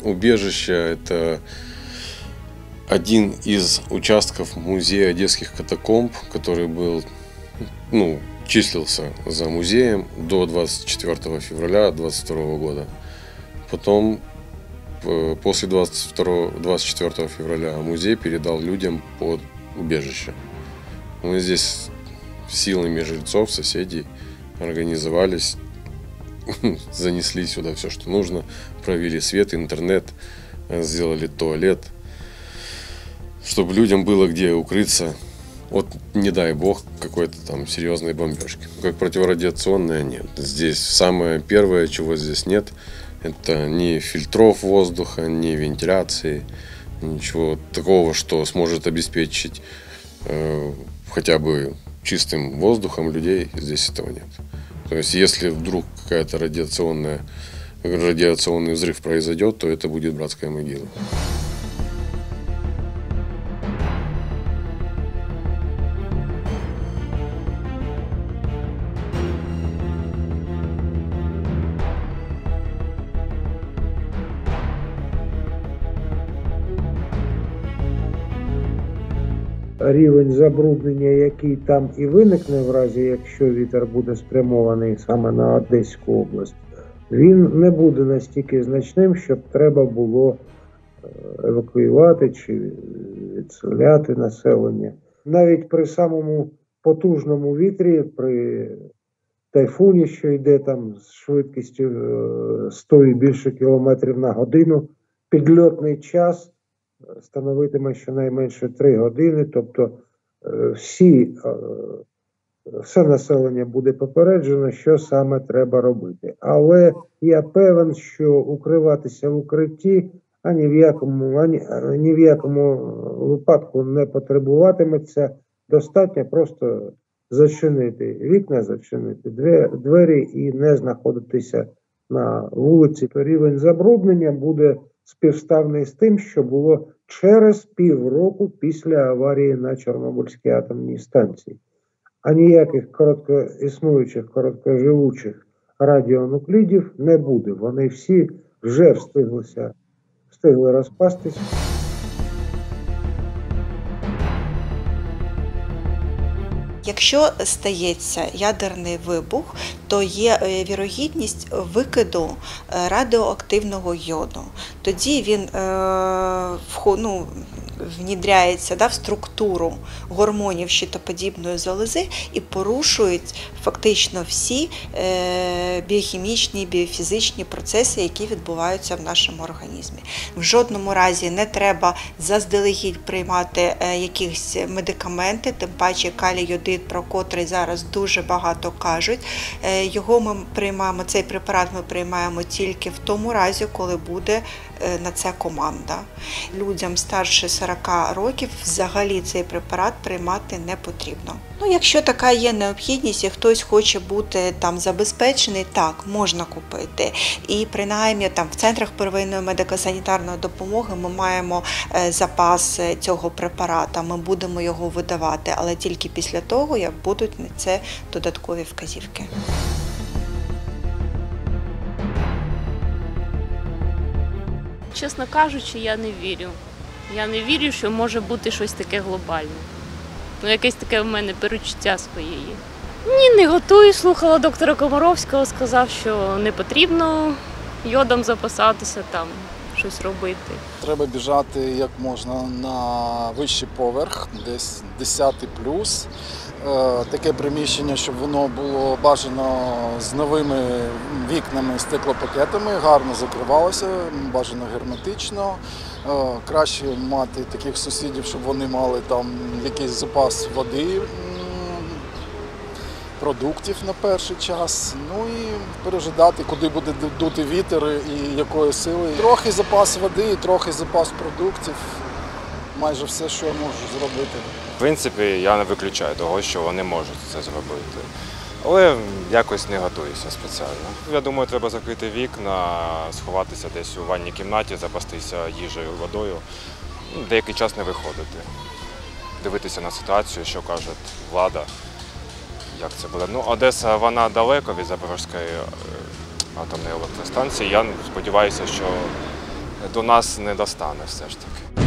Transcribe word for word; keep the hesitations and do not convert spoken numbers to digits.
убежище – это один из участков музея одесских катакомб, который был, ну, числился за музеем до двадцать четвёртого февраля двадцать второго года. Потом, после двадцать второго, двадцать четвёртого февраля, музей передал людям под убежище. Мы здесь силами жильцов, соседей организовались, занесли сюда все, что нужно, провели свет, интернет, сделали туалет, чтобы людям было где укрыться от, не дай бог, какой-то там серьезной бомбежки. Как противорадиационная нет. Здесь самое первое, чего здесь нет, это ни фильтров воздуха, ни вентиляции, ничего такого, что сможет обеспечить э, хотя бы чистым воздухом людей. Здесь этого нет. То есть, если вдруг какая-то радиационная, радиационный взрыв произойдет, то это будет братская могила. Рівень забруднення, який там і виникне в разі, якщо вітер буде спрямований саме на Одеську область, він не буде настільки значним, щоб треба було евакуювати чи відселяти населення. Навіть при самому потужному вітрі, при тайфуні, що йде там з швидкістю сто і більше кілометрів на годину, підльотний час становитиме щонайменше три години, тобто всі, все населення буде попереджено, що саме треба робити. Але я певен, що укриватися в укритті ані в якому, ані, ні в якому випадку не потребуватиметься. Достатньо просто зачинити вікна, зачинити двері і не знаходитися на вулиці. То рівень забруднення буде співставний з тим, що було через півроку після аварії на Чорнобильській атомній станції. А ніяких короткоіснуючих, короткоживучих радіонуклідів не буде. Вони всі вже встиглися, встигли розпастись. Якщо стається ядерний вибух, то є вірогідність викиду радіоактивного йоду. Тоді він ну, внідряється да, в структуру гормонів щитоподібної залози і порушують фактично всі біохімічні, біофізичні процеси, які відбуваються в нашому організмі. В жодному разі не треба заздалегідь приймати якісь медикаменти, тим паче калій-йодид, про котрий зараз дуже багато кажуть. Його ми приймаємо, цей препарат ми приймаємо тільки в тому разі, коли буде на це команда. Людям старше сорока років взагалі цей препарат приймати не потрібно. Ну, якщо така є необхідність і хтось хоче бути там забезпечений, так, можна купити. І принаймні там в центрах первинної медико-санітарної допомоги ми маємо запас цього препарата, ми будемо його видавати, але тільки після того, як будуть на це додаткові вказівки. Чесно кажучи, я не вірю. Я не вірю, що може бути щось таке глобальне. Ну, якесь таке в мене перечуття своє є. Ні, не готую. Слухала доктора Комаровського, сказав, що не потрібно йодом запасатися, там, щось робити. Треба біжати як можна на вищий поверх, десь десятий плюс. Таке приміщення, щоб воно було бажано з новими вікнами, стеклопакетами, гарно закривалося, бажано герметично. Краще мати таких сусідів, щоб вони мали там якийсь запас води, продуктів на перший час. Ну і пережидати, куди буде дути вітер і якої сили. Трохи запас води, трохи запас продуктів. Майже все, що я можу зробити. В принципі, я не виключаю того, що вони можуть це зробити. Але якось не готуюся спеціально. Я думаю, треба закрити вікна, сховатися десь у ванній кімнаті, запастися їжею, водою. Деякий час не виходити. Дивитися на ситуацію, що каже влада, як це буде. Ну, Одеса, вона далеко від Запорізької атомної електростанції. Я сподіваюся, що до нас не достане все ж таки.